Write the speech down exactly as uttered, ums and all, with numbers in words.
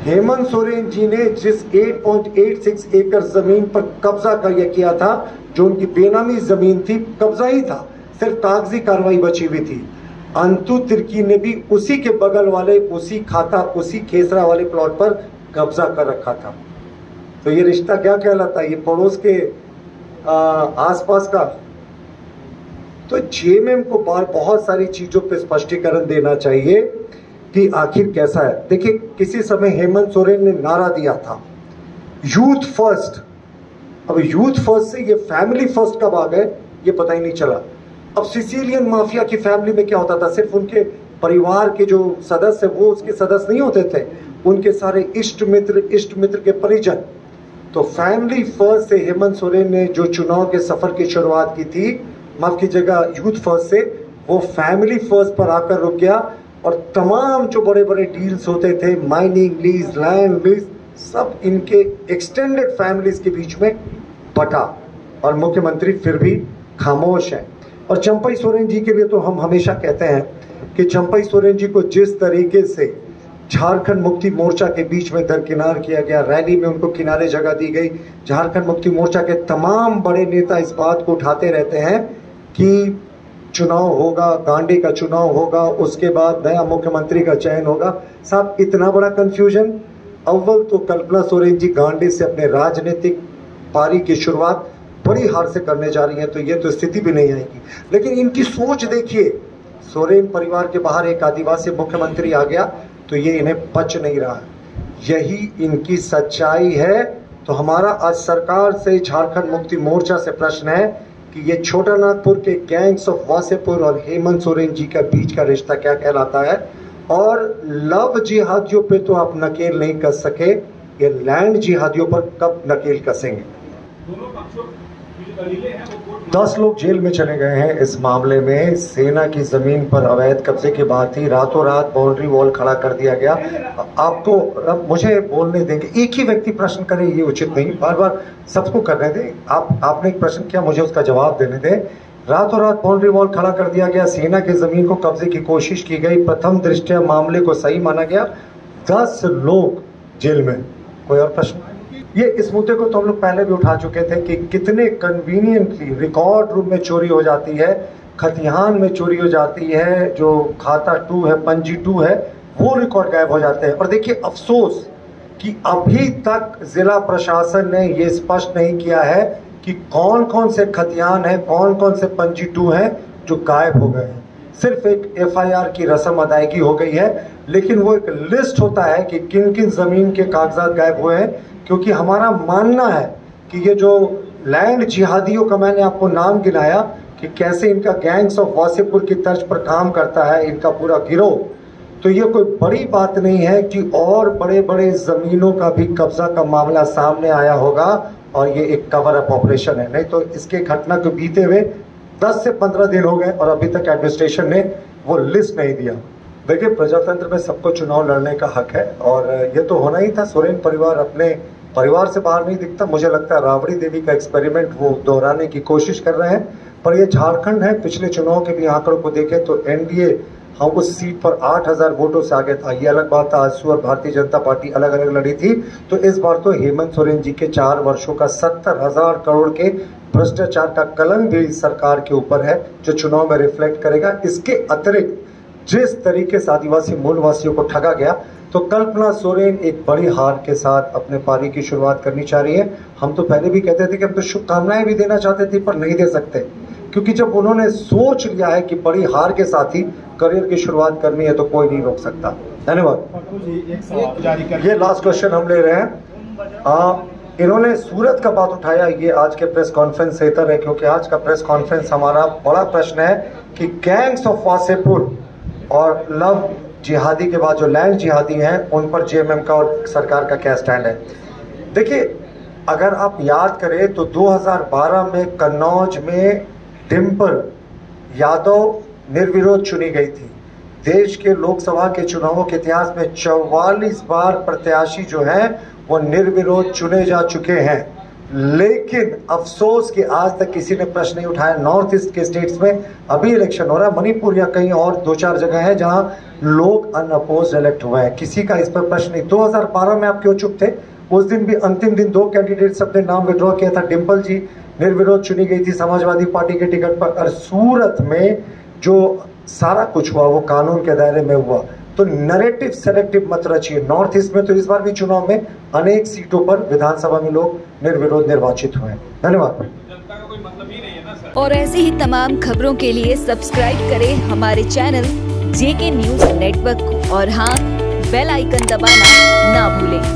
हेमंत सोरेन जी ने जिस आठ पॉइंट आठ छह एकड़ जमीन पर कब्जा कर किया था, जो उनकी बेनामी जमीन थी, कब्जा ही था, सिर्फ कागजी कार्रवाई बची हुई थी। अंतु तिर्की ने भी उसी के बगल वाले, उसी खाता, उसी खेसरा वाले प्लॉट पर कब्जा कर रखा था। तो ये रिश्ता क्या कहलाता है? ये पड़ोस के आसपास का। तो जेएमएम को बार बहुत सारी चीजों पे स्पष्टीकरण देना चाहिए कि आखिर कैसा है। देखिए, किसी समय हेमंत सोरेन ने नारा दिया था यूथ फर्स्ट। अब यूथ फर्स्ट से ये फैमिली फर्स्ट कब आ गए ये पता ही नहीं चला। अब सिसिलियन माफिया की फैमिली में क्या होता था? सिर्फ उनके परिवार के जो सदस्य वो उसके सदस्य नहीं होते थे, उनके सारे इष्ट मित्र, इष्ट मित्र के परिजन। तो फैमिली फर्स्ट से हेमंत सोरेन ने जो चुनाव के सफर की शुरुआत की थी, माफ कीजिएगा, यूथ फर्स्ट से, वो फैमिली फर्स्ट पर आकर रुक गया। और तमाम जो बड़े बड़े डील्स होते थे, माइनिंग लीज, लैंड लीज, सब इनके एक्सटेंडेड फैमिलीज के बीच में बटा, और मुख्यमंत्री फिर भी खामोश है। और चंपई सोरेन जी के लिए तो हम हमेशा कहते हैं कि चंपई सोरेन जी को जिस तरीके से झारखंड मुक्ति मोर्चा के बीच में दरकिनार किया गया, रैली में उनको किनारे जगह दी गई। झारखंड मुक्ति मोर्चा के तमाम बड़े नेता इस बात को उठाते रहते हैं कि चुनाव होगा, गांडी का चुनाव होगा, उसके बाद नया मुख्यमंत्री का चयन होगा। साहब, इतना बड़ा कंफ्यूजन। अव्वल तो कल्पना सोरेन जी गांडी से अपने राजनीतिक पारी की शुरुआत बड़ी हार से करने जा रही है, तो ये तो स्थिति भी नहीं आएगी। लेकिन इनकी सोच देखिए, सोरेन परिवार के बाहर एक आदिवासी मुख्यमंत्री आ गया तो ये इन्हें पच नहीं रहा है। यही इनकी सच्चाई है। तो हमारा आज सरकार से, झारखंड मुक्ति मोर्चा से प्रश्न है कि ये छोटा नागपुर के गैंग्स ऑफ वासेपुर और हेमंत सोरेन जी का बीच का रिश्ता क्या कहलाता है। और लव जिहादियों पे तो आप नकेल नहीं कस सके, ये लैंड जिहादियों पर कब नकेल कसेंगे? दस लोग जेल में चले गए हैं इस मामले में। सेना की जमीन पर अवैध कब्जे की बात थी, रातों रात बाउंड्री वॉल खड़ा कर दिया गया। आपको, अब मुझे बोलने देंगे, एक ही व्यक्ति प्रश्न करे ये उचित नहीं, बार बार सबको करने दें। आप आपने एक प्रश्न किया, मुझे उसका जवाब देने दें। रातों रात बाउंड्री वॉल खड़ा कर दिया गया, सेना की जमीन को कब्जे की कोशिश की गई, प्रथम दृष्टया मामले को सही माना गया, दस लोग जेल में। कोई और प्रश्न? ये इस मुद्दे को तो हम लोग पहले भी उठा चुके थे कि कितने कन्वीनियंटली रिकॉर्ड रूम में चोरी हो जाती है, खतिहान में चोरी हो जाती है, जो खाता टू है, पंजी टू है, वो रिकॉर्ड गायब हो जाते हैं। और देखिए अफसोस कि अभी तक जिला प्रशासन ने ये स्पष्ट नहीं किया है कि कौन कौन से खतिहान है, कौन कौन से पंजी टू हैं जो गायब हो गए हैं। सिर्फ एक एफ आई आर की रस्म अदायगी हो गई है, लेकिन वो एक लिस्ट होता है कि किन किन जमीन के कागजात गायब हुए हैं। क्योंकि हमारा मानना है कि ये जो लैंड जिहादियों का मैंने आपको नाम गिनाया कि कैसे इनका गैंग्स ऑफ वासेपुर की तर्ज पर काम करता है इनका पूरा गिरोह, तो ये कोई बड़ी बात नहीं है कि और बड़े बड़े जमीनों का भी कब्जा का मामला सामने आया होगा और ये एक कवर अप ऑपरेशन है। नहीं तो इसके घटना को बीते हुए दस से पंद्रह दिन हो गए और अभी तक एडमिनिस्ट्रेशन ने वो लिस्ट नहीं दिया। देखिए, प्रजातंत्र में सबको चुनाव लड़ने का हक है और ये तो होना ही था। सोरेन परिवार अपने परिवार से बाहर नहीं दिखता। मुझे लगता है राबड़ी देवी का एक्सपेरिमेंट वो दोहराने की कोशिश कर रहे हैं, पर ये झारखंड है। पिछले चुनाव के भी आंकड़ों को देखें तो एनडीए हम उस सीट पर आठ हजार वोटों से आगे था। ये अलग बात था, आजसू और भारतीय जनता पार्टी अलग अलग लड़ी थी। तो इस बार तो हेमंत सोरेन जी के चार वर्षों का सत्तर हजार करोड़ के भ्रष्टाचार का कलंक भी सरकार के ऊपर है, जो चुनाव में रिफ्लेक्ट करेगा। इसके अतिरिक्त जिस तरीके से आदिवासी मूलवासियों को ठगा गया, तो कल्पना सोरेन एक बड़ी हार के साथ अपने पारी की शुरुआत करनी चाह रही है। हम तो पहले भी कहते थे कि हम तो शुभकामनाएं भी देना चाहते थे, पर नहीं दे सकते, क्योंकि जब उन्होंने सोच लिया है कि बड़ी हार के साथ ही करियर की शुरुआत करनी है तो कोई नहीं रोक सकता। धन्यवाद। ये लास्ट क्वेश्चन हम ले रहे हैं। आ, इन्होंने सूरत का बात उठाया, ये आज के प्रेस कॉन्फ्रेंस से इतर है, क्योंकि आज का प्रेस कॉन्फ्रेंस हमारा बड़ा प्रश्न है कि गैंग्स ऑफ वासेपुर और लव जिहादी के बाद जो लैंड जिहादी हैं उन पर जेएमएम का और सरकार का क्या स्टैंड है। देखिए, अगर आप याद करें तो दो हज़ार बारह में कन्नौज में डिम्पल यादव निर्विरोध चुनी गई थी। देश के लोकसभा के चुनावों के इतिहास में चौवालीस बार प्रत्याशी जो हैं वो निर्विरोध चुने जा चुके हैं। लेकिन अफसोस कि आज तक किसी ने प्रश्न नहीं उठाया। नॉर्थ ईस्ट के स्टेट्स में अभी इलेक्शन हो रहा है, मणिपुर या कहीं और दो चार जगह है जहां लोग अनअपोज्ड इलेक्ट हुए हैं, किसी का इस पर प्रश्न नहीं। दो हज़ार बारह में आप क्यों चुप थे? उस दिन भी अंतिम दिन दो कैंडिडेट्स अपने नाम विड्रॉ किया था। डिम्पल जी निर्विरोध चुनी गई थी समाजवादी पार्टी के टिकट पर, और सूरत में जो सारा कुछ हुआ वो कानून के दायरे में हुआ। तो नैरेटिव सेलेक्टिव मत रचिए। नॉर्थ ईस्ट में तो इस बार भी चुनाव में अनेक सीटों पर विधानसभा में लोग निर्विरोध निर्वाचित हुए। धन्यवाद। और ऐसे ही तमाम खबरों के लिए सब्सक्राइब करें हमारे चैनल जेके न्यूज नेटवर्क को, और हाँ, बेल आइकन दबाना ना भूलें।